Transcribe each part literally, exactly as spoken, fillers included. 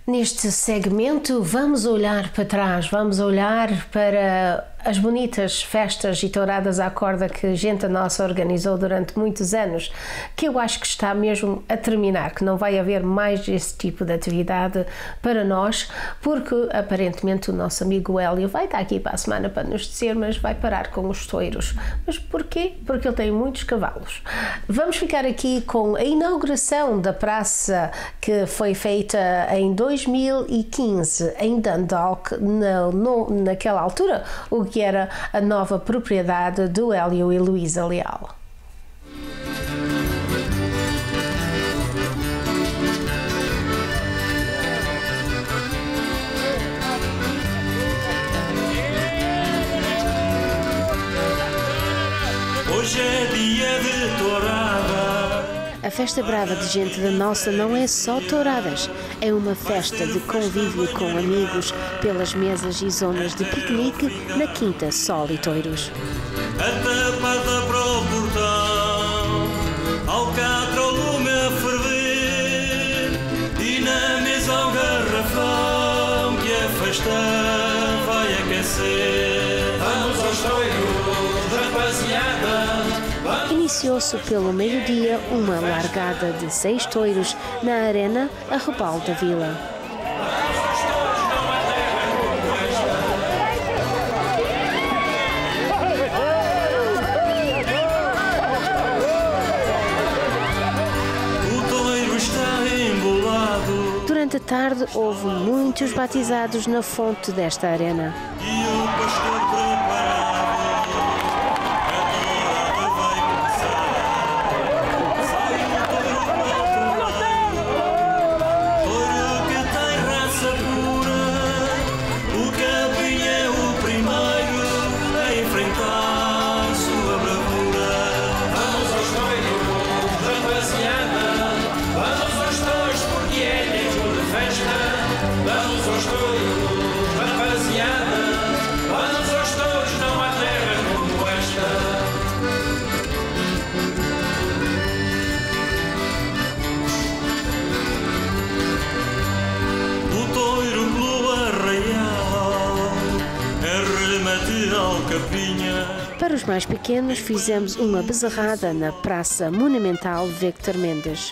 Neste segmento vamos olhar para trás, vamos olhar para as bonitas festas e touradas à corda que gente nossa organizou durante muitos anos, que eu acho que está mesmo a terminar, que não vai haver mais esse tipo de atividade para nós, porque aparentemente o nosso amigo Hélio vai estar aqui para a semana para nos dizer, mas vai parar com os touros. Mas porquê? Porque ele tem muitos cavalos. Vamos ficar aqui com a inauguração da praça que foi feita em dois mil e quinze em Dundalk, na, no, naquela altura, o que era a nova propriedade do Hélio e Luísa Leal. Hoje é dia de tourada. A Festa Brava de Gente da Nossa não é só touradas, é uma festa de convívio com amigos pelas mesas e zonas de piquenique na Quinta Sol e Toiros. Atapada para o portão, alcatra o lume a ferver, e na mesa ao garrafão que a festa vai aquecer. Vamos aos toiros, rapaziada. Iniciou-se pelo meio-dia uma largada de seis touros na Arena Arrobal da Vila. O toiro está embolado. Durante a tarde houve muitos batizados na fonte desta arena. E o pastor preparado. Para os mais pequenos, fizemos uma bezerrada na Praça Monumental Victor Mendes.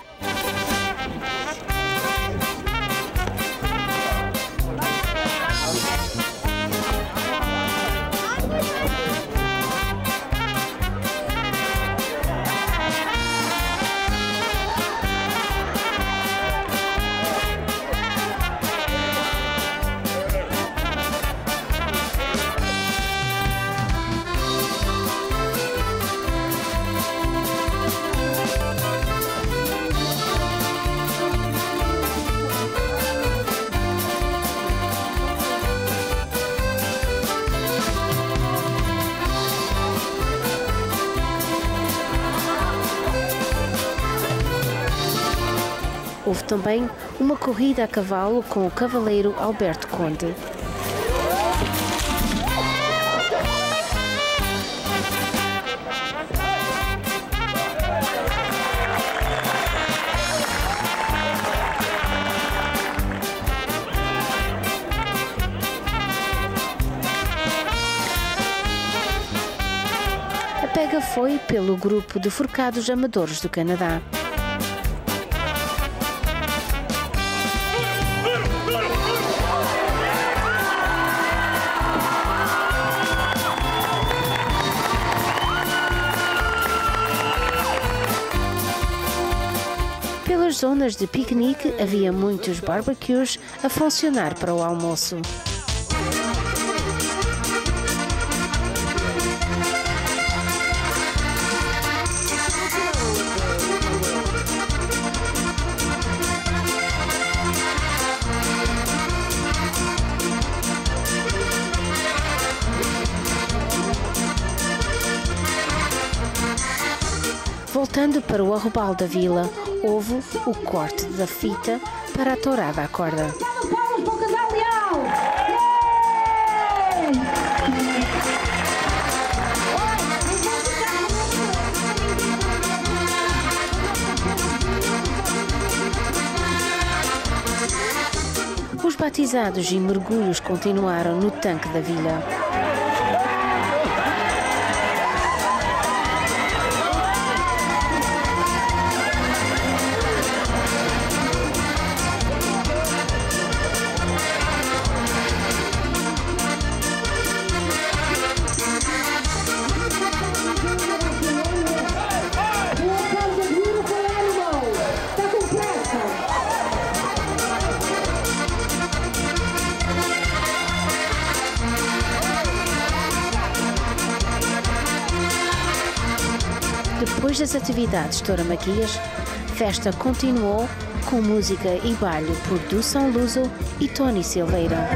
Houve também uma corrida a cavalo com o cavaleiro Alberto Conde. A pega foi pelo grupo de Forcados Amadores do Canadá. Pelas zonas de piquenique havia muitos barbecues a funcionar para o almoço. Voltando para o Arrobal da Vila, houve o corte da fita para a tourada à corda. batizados e mergulhos continuaram no tanque da vila. Depois das atividades tauramaquias, a festa continuou com música e baile por Du São Luso e Tony Silveira.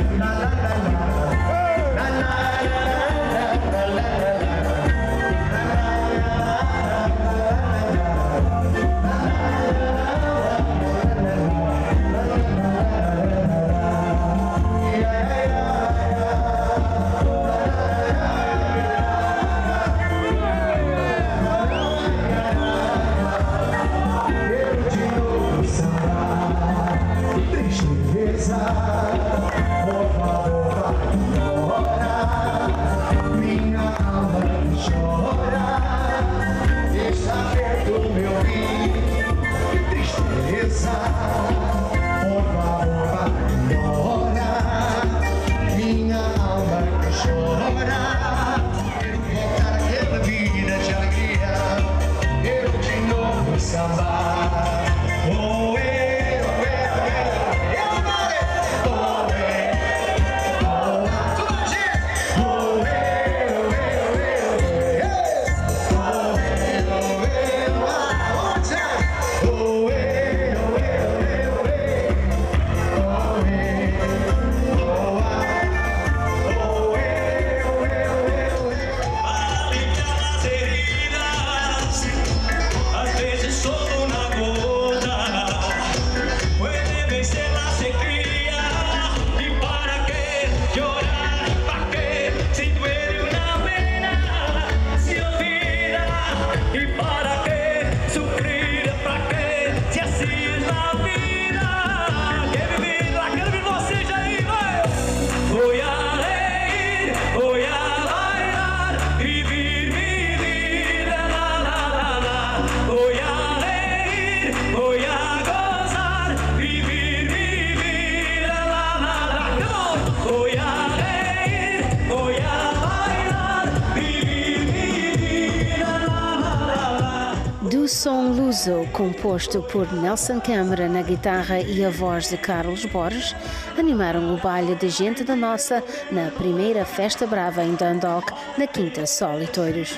Du São Luso, composto por Nelson Câmara na guitarra e a voz de Carlos Borges, animaram o baile de Gente da Nossa na primeira Festa Brava em Dundalk, na Quinta Sol e Touros.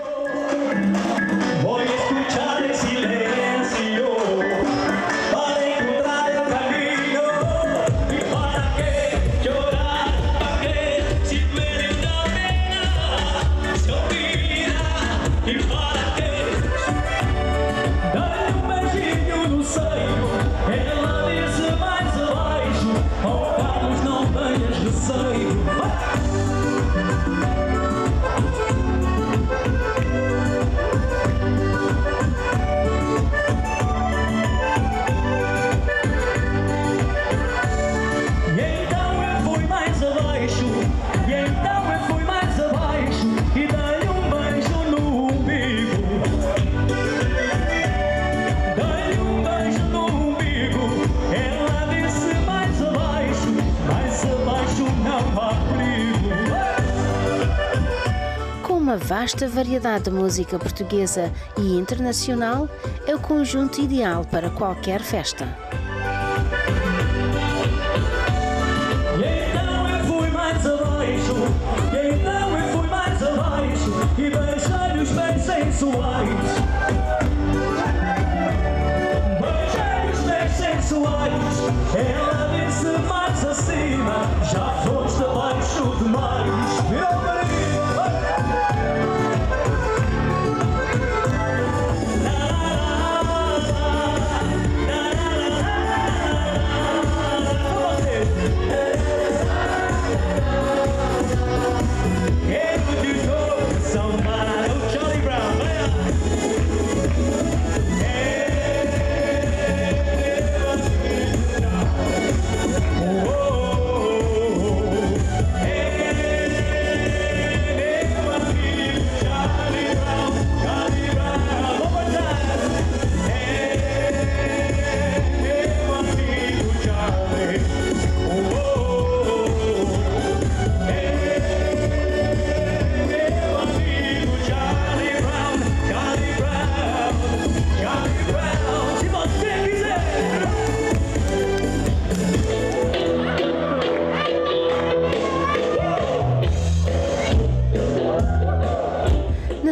Uma vasta variedade de música portuguesa e internacional, é o conjunto ideal para qualquer festa. E então eu fui mais abaixo, e então eu fui mais abaixo, e beijei os pés sensuais. Beijei os pés sensuais, ela disse mais acima, já foste abaixo demais. Virou para mim.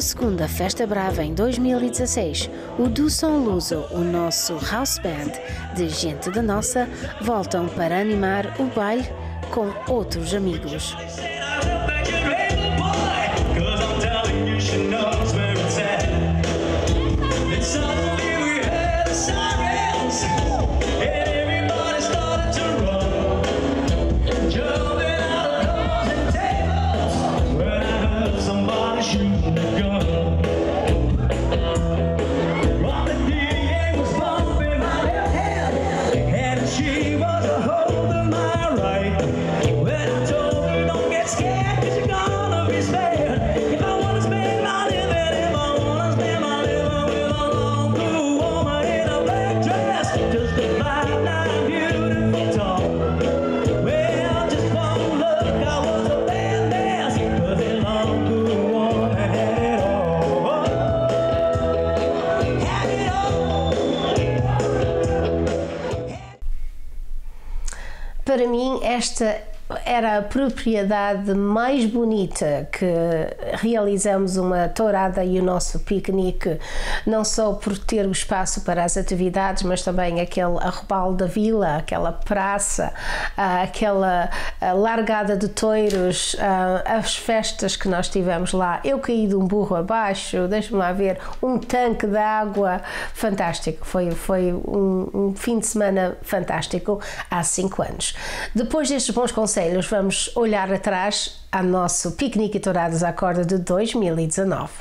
segunda Festa Brava em dois mil e dezasseis, o do Som Luso, o nosso house band de gente da nossa, voltam para animar o baile com outros amigos. Para mim, esta era a propriedade mais bonita que realizamos uma tourada e o nosso piquenique, não só por ter o espaço para as atividades, mas também aquele arrobalo da vila, aquela praça, aquela largada de touros, as festas que nós tivemos lá. Eu caí de um burro abaixo, deixa-me lá ver, um tanque de água, fantástico, foi, foi um, um fim de semana fantástico há cinco anos. Depois destes bons conselhos, vamos olhar atrás ao nosso piquenique e touradas à corda de dois mil e dezanove.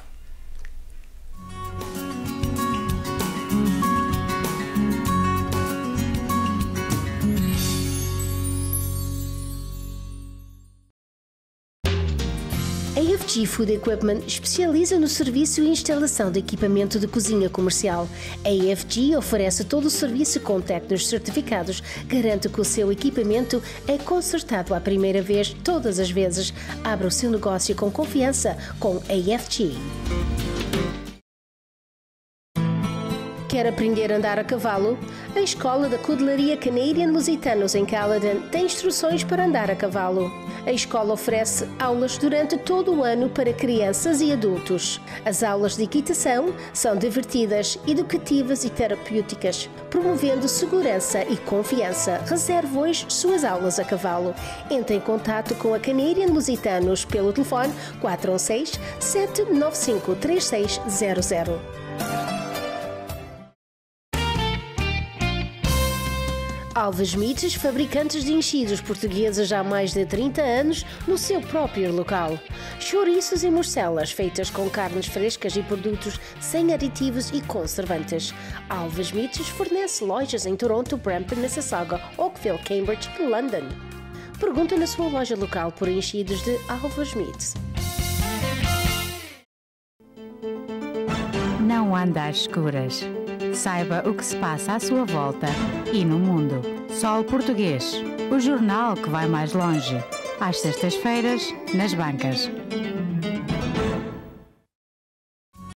A F G Food Equipment especializa no serviço e instalação de equipamento de cozinha comercial. A F G oferece todo o serviço com técnicos certificados, garante que o seu equipamento é consertado à primeira vez, todas as vezes. Abra o seu negócio com confiança com a F G. Quer aprender a andar a cavalo? A Escola da Cudelaria Canadian Lusitanos em Caledon tem instruções para andar a cavalo. A escola oferece aulas durante todo o ano para crianças e adultos. As aulas de equitação são divertidas, educativas e terapêuticas, promovendo segurança e confiança. Reserve hoje suas aulas a cavalo. Entre em contato com a Canadian Lusitanos pelo telefone quatro um seis, sete nove cinco, três seis zero zero. Alves Mites, fabricantes de enchidos portugueses há mais de trinta anos, no seu próprio local. Chouriços e morcelas feitas com carnes frescas e produtos sem aditivos e conservantes. Alves Mites fornece lojas em Toronto, Brampton, Mississauga, Oakville, Cambridge e London. Pergunta na sua loja local por enchidos de Alves Mites. Não anda às escuras. Saiba o que se passa à sua volta e no mundo. Sol Português, o jornal que vai mais longe. Às sextas-feiras, nas bancas.